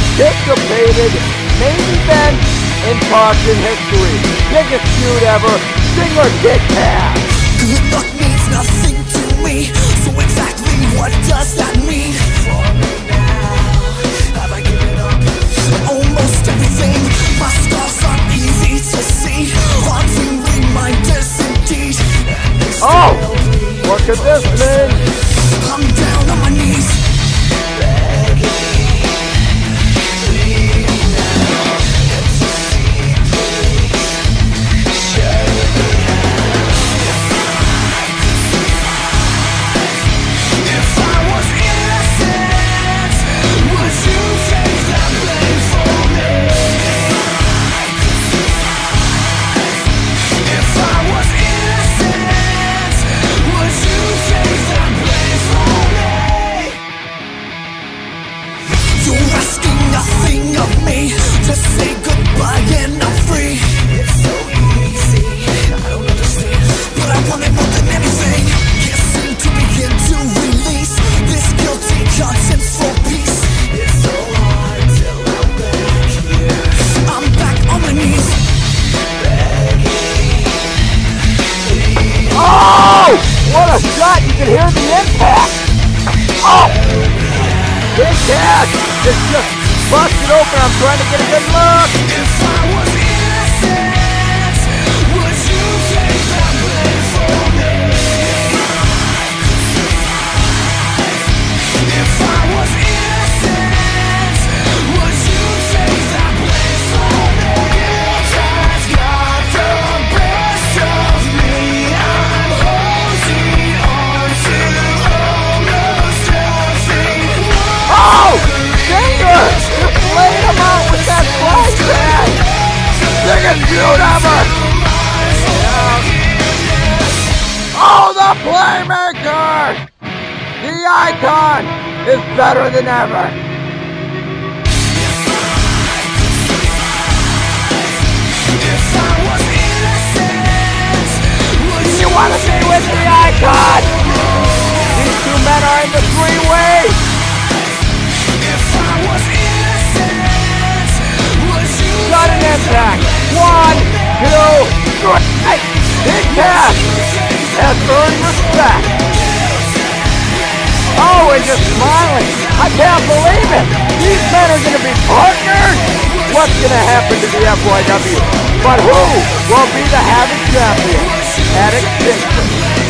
anticipated main event in Talking History. Biggest feud ever, Ziggler Kid Cash. Good luck means nothing to me, so exactly what does that mean? For me now, have I given up? Almost everything, my scars are easy to see. Haunting reminders indeed. Oh, what could this mean? I'm down on my knees, begging, pleading now. It's a secret, show me how. If I was innocent, would you take that blame for me? If I was innocent, would you take that blame for me? You're asking nothing of me, just say goodbye and I'm free. It's so easy, I don't understand, but I want it more than anything. Can't seem to begin to release this guilty conscience for peace. It's so hard till I'm back here. I'm back on my knees, begging, pleading. Oh, what a shot! You can hear the impact. Oh, Kid Cash is just busted open. I'm trying to get a good look. If I was innocent, would you take that blame for me? If I was innocent, would you take that blame for me? Guilt has got the best of me. I'm holding on to almost nothing. Oh, Ziggler just laid him out with that flashback. Biggest feud ever. Oh, the Playmaker! The icon is better than ever. If I was innocent, would You want to be with the icon? These two men are in the three-way. If I was innocent, would you Sudden impact. 1, 2, 3. Kid Cash has earned respect. Oh, and just smiling. I can't believe it. These men are going to be partners. What's going to happen to the FYW? But who will be the Havoc champion at Extinction?